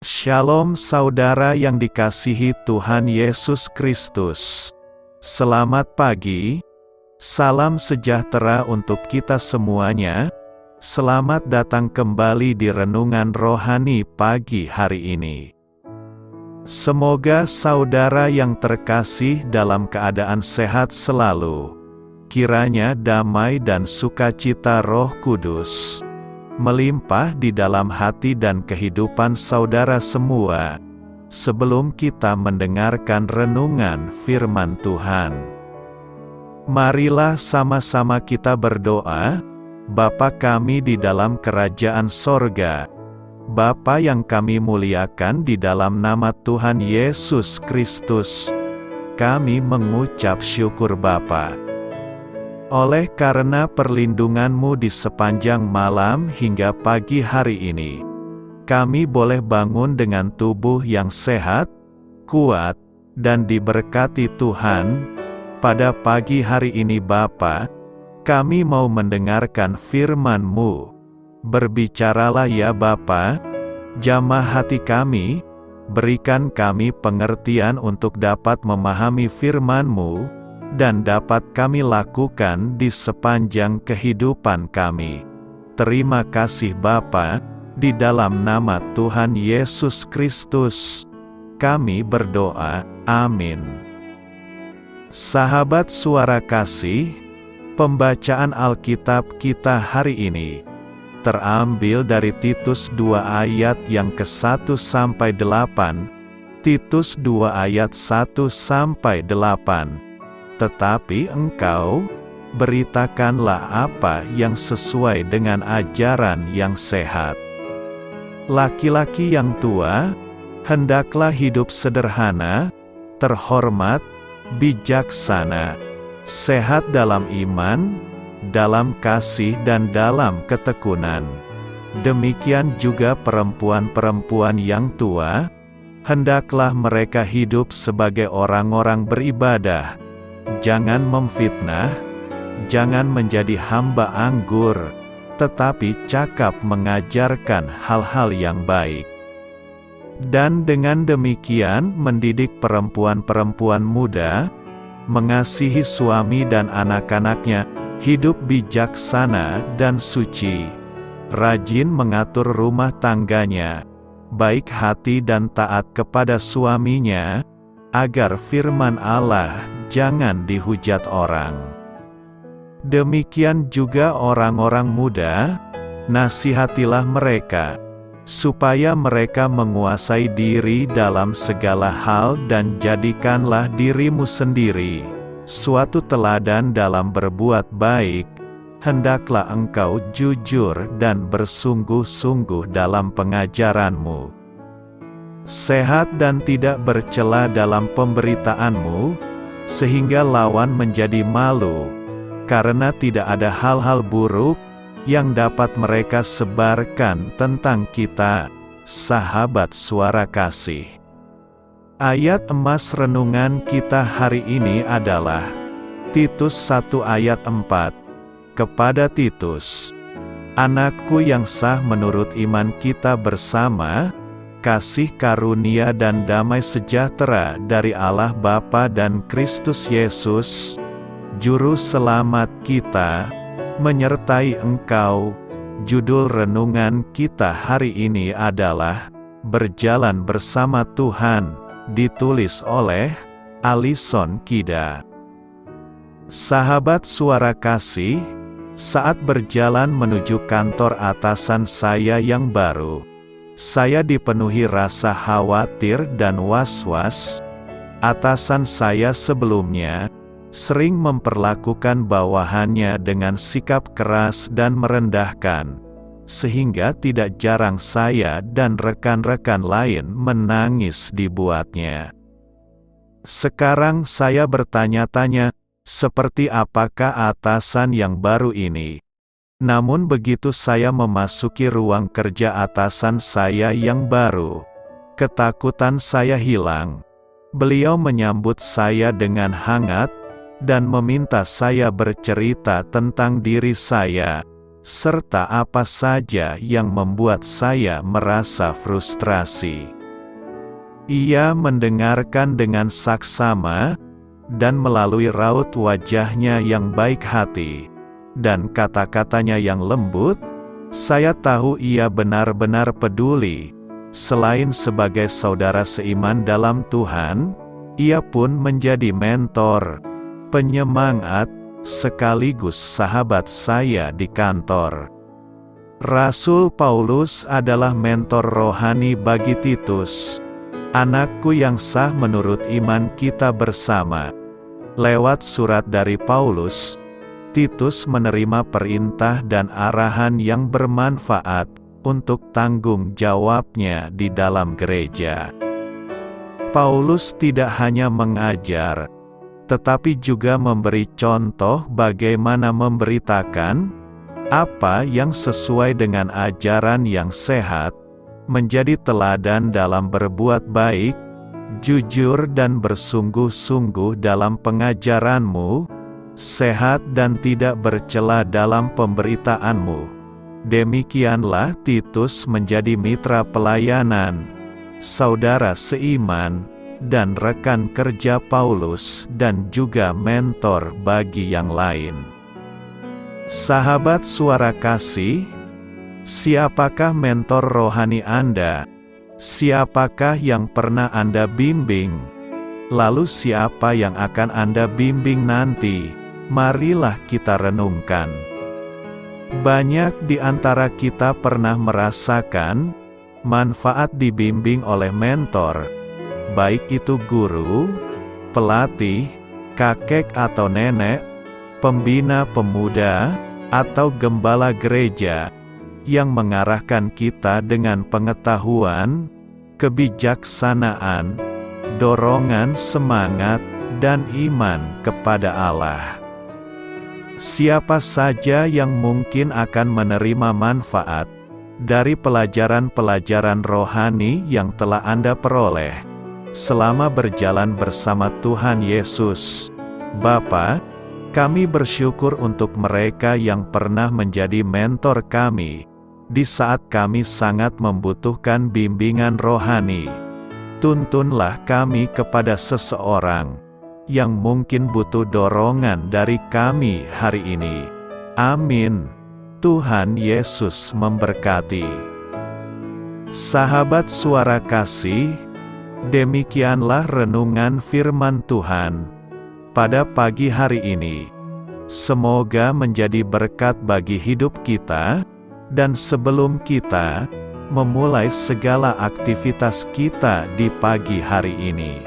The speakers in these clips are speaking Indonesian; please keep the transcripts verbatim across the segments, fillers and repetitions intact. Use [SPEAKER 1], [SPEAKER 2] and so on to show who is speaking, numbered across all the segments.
[SPEAKER 1] Shalom saudara yang dikasihi Tuhan Yesus Kristus. Selamat pagi, salam sejahtera untuk kita semuanya. Selamat datang kembali di Renungan Rohani pagi hari ini. Semoga saudara yang terkasih dalam keadaan sehat selalu. Kiranya damai dan sukacita Roh Kudus melimpah di dalam hati dan kehidupan saudara semua, sebelum kita mendengarkan renungan firman Tuhan. Marilah sama-sama kita berdoa. Bapa kami di dalam kerajaan sorga, Bapa yang kami muliakan di dalam nama Tuhan Yesus Kristus, kami mengucap syukur Bapa. Oleh karena perlindungan-Mu di sepanjang malam hingga pagi hari ini, kami boleh bangun dengan tubuh yang sehat, kuat, dan diberkati Tuhan. Pada pagi hari ini Bapa, kami mau mendengarkan firman-Mu. Berbicaralah ya Bapa, jamah hati kami, berikan kami pengertian untuk dapat memahami firman-Mu, dan dapat kami lakukan di sepanjang kehidupan kami. Terima kasih Bapa, di dalam nama Tuhan Yesus Kristus, kami berdoa, amin. Sahabat suara kasih, pembacaan Alkitab kita hari ini terambil dari Titus dua ayat yang ke satu sampai delapan, Titus dua ayat satu sampai delapan. Tetapi engkau, beritakanlah apa yang sesuai dengan ajaran yang sehat. Laki-laki yang tua, hendaklah hidup sederhana, terhormat, bijaksana, sehat dalam iman, dalam kasih dan dalam ketekunan. Demikian juga perempuan-perempuan yang tua, hendaklah mereka hidup sebagai orang-orang beribadah. Jangan memfitnah, jangan menjadi hamba anggur, tetapi cakap mengajarkan hal-hal yang baik. Dan dengan demikian mendidik perempuan-perempuan muda, mengasihi suami dan anak-anaknya, hidup bijaksana dan suci, rajin mengatur rumah tangganya, baik hati dan taat kepada suaminya, agar firman Allah jangan dihujat orang. Demikian juga orang-orang muda, nasihatilah mereka, supaya mereka menguasai diri dalam segala hal dan jadikanlah dirimu sendiri suatu teladan dalam berbuat baik. Hendaklah engkau jujur dan bersungguh-sungguh dalam pengajaranmu, sehat dan tidak bercela dalam pemberitaanmu, sehingga lawan menjadi malu, karena tidak ada hal-hal buruk yang dapat mereka sebarkan tentang kita, sahabat suara kasih. Ayat emas renungan kita hari ini adalah Titus satu ayat empat. Kepada Titus, anakku yang sah menurut iman kita bersama, kasih karunia dan damai sejahtera dari Allah Bapa dan Kristus Yesus, Juru Selamat kita, menyertai engkau. Judul renungan kita hari ini adalah Berjalan Bersama Tuhan, ditulis oleh Alison Kida. Sahabat suara kasih, saat berjalan menuju kantor atasan saya yang baru, saya dipenuhi rasa khawatir dan was-was. Atasan saya sebelumnya sering memperlakukan bawahannya dengan sikap keras dan merendahkan, sehingga tidak jarang saya dan rekan-rekan lain menangis dibuatnya. Sekarang saya bertanya-tanya, seperti apakah atasan yang baru ini? Namun begitu saya memasuki ruang kerja atasan saya yang baru, ketakutan saya hilang. Beliau menyambut saya dengan hangat, dan meminta saya bercerita tentang diri saya, serta apa saja yang membuat saya merasa frustrasi. Ia mendengarkan dengan saksama, dan melalui raut wajahnya yang baik hati, dan kata-katanya yang lembut, saya tahu ia benar-benar peduli. Selain sebagai saudara seiman dalam Tuhan, ia pun menjadi mentor, penyemangat, sekaligus sahabat saya di kantor. Rasul Paulus adalah mentor rohani bagi Titus, anakku yang sah menurut iman kita bersama. Lewat surat dari Paulus, Titus menerima perintah dan arahan yang bermanfaat untuk tanggung jawabnya di dalam gereja. Paulus tidak hanya mengajar, tetapi juga memberi contoh bagaimana memberitakan apa yang sesuai dengan ajaran yang sehat, menjadi teladan dalam berbuat baik, jujur dan bersungguh-sungguh dalam pengajaranmu, sehat dan tidak bercela dalam pemberitaanmu. Demikianlah Titus menjadi mitra pelayanan, saudara seiman, dan rekan kerja Paulus dan juga mentor bagi yang lain. Sahabat Suara Kasih, siapakah mentor rohani Anda? Siapakah yang pernah Anda bimbing? Lalu siapa yang akan Anda bimbing nanti? Marilah kita renungkan. Banyak di antara kita pernah merasakan manfaat dibimbing oleh mentor, baik itu guru, pelatih, kakek atau nenek, pembina pemuda, atau gembala gereja, yang mengarahkan kita dengan pengetahuan, kebijaksanaan, dorongan semangat, dan iman kepada Allah. Siapa saja yang mungkin akan menerima manfaat dari pelajaran-pelajaran rohani yang telah Anda peroleh selama berjalan bersama Tuhan Yesus. Bapa, kami bersyukur untuk mereka yang pernah menjadi mentor kami di saat kami sangat membutuhkan bimbingan rohani. Tuntunlah kami kepada seseorang yang mungkin butuh dorongan dari kami hari ini. Amin. Tuhan Yesus memberkati. Sahabat Suara Kasih, demikianlah renungan firman Tuhan pada pagi hari ini. Semoga menjadi berkat bagi hidup kita, dan sebelum kita memulai segala aktivitas kita di pagi hari ini,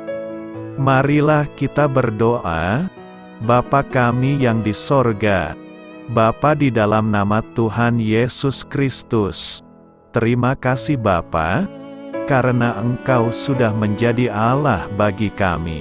[SPEAKER 1] marilah kita berdoa. Bapa kami yang di sorga, Bapa di dalam nama Tuhan Yesus Kristus, terima kasih Bapa, karena Engkau sudah menjadi Allah bagi kami.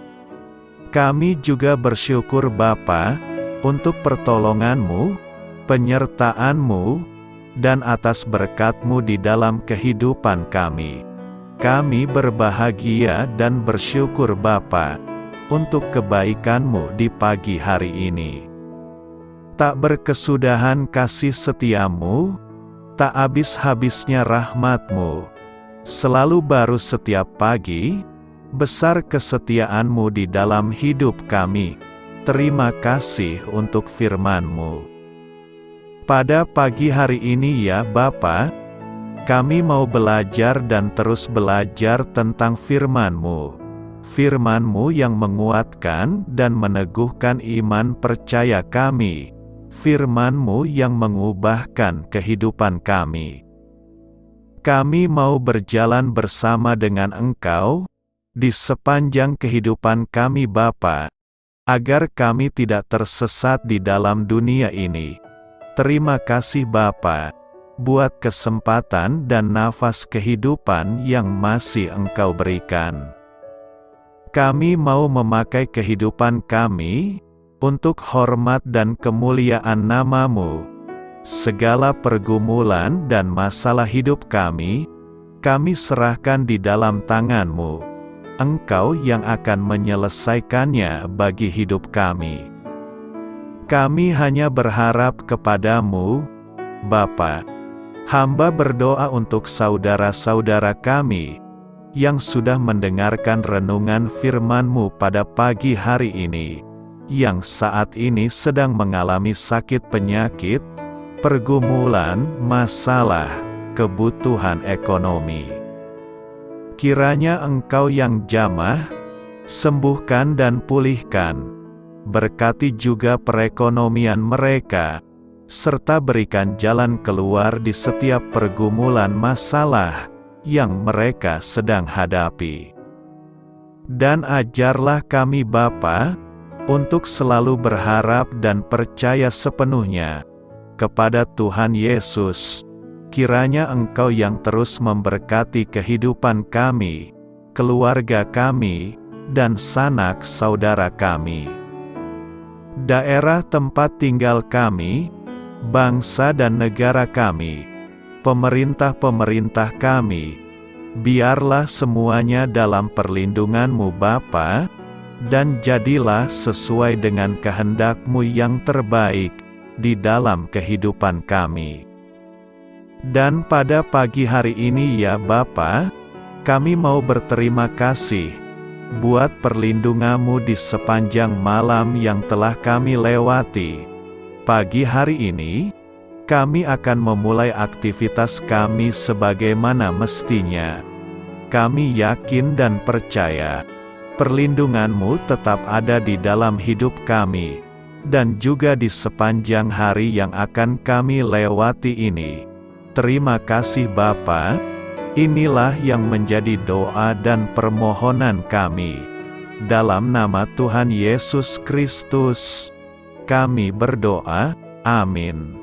[SPEAKER 1] Kami juga bersyukur Bapa, untuk pertolongan-Mu, penyertaan-Mu, dan atas berkat-Mu di dalam kehidupan kami. Kami berbahagia dan bersyukur Bapa, untuk kebaikan-Mu di pagi hari ini. Tak berkesudahan kasih setia-Mu, tak habis-habisnya rahmat-Mu, selalu baru setiap pagi. Besar kesetiaan-Mu di dalam hidup kami. Terima kasih untuk firman-Mu. Pada pagi hari ini ya Bapa, kami mau belajar dan terus belajar tentang firman-Mu. Firman-Mu yang menguatkan dan meneguhkan iman percaya kami. Firman-Mu yang mengubahkan kehidupan kami. Kami mau berjalan bersama dengan Engkau di sepanjang kehidupan kami Bapa, agar kami tidak tersesat di dalam dunia ini. Terima kasih Bapa, buat kesempatan dan nafas kehidupan yang masih Engkau berikan. Kami mau memakai kehidupan kami untuk hormat dan kemuliaan nama-Mu. Segala pergumulan dan masalah hidup kami, kami serahkan di dalam tangan-Mu. Engkau yang akan menyelesaikannya bagi hidup kami. Kami hanya berharap kepadamu, Bapa. Hamba berdoa untuk saudara-saudara kami, yang sudah mendengarkan renungan firman-Mu pada pagi hari ini, yang saat ini sedang mengalami sakit penyakit, pergumulan, masalah, kebutuhan ekonomi. Kiranya Engkau yang jamah, sembuhkan dan pulihkan. Berkati juga perekonomian mereka, serta berikan jalan keluar di setiap pergumulan masalah yang mereka sedang hadapi. Dan ajarlah kami Bapa, untuk selalu berharap dan percaya sepenuhnya kepada Tuhan Yesus. Kiranya Engkau yang terus memberkati kehidupan kami, keluarga kami, dan sanak saudara kami, daerah tempat tinggal kami, bangsa dan negara kami, pemerintah-pemerintah kami, biarlah semuanya dalam perlindungan-Mu Bapa, dan jadilah sesuai dengan kehendak-Mu yang terbaik di dalam kehidupan kami. Dan pada pagi hari ini ya Bapa, kami mau berterima kasih buat perlindungan-Mu di sepanjang malam yang telah kami lewati. Pagi hari ini, kami akan memulai aktivitas kami sebagaimana mestinya. Kami yakin dan percaya, perlindungan-Mu tetap ada di dalam hidup kami, dan juga di sepanjang hari yang akan kami lewati ini. Terima kasih Bapa. Inilah yang menjadi doa dan permohonan kami. Dalam nama Tuhan Yesus Kristus, kami berdoa. Amin.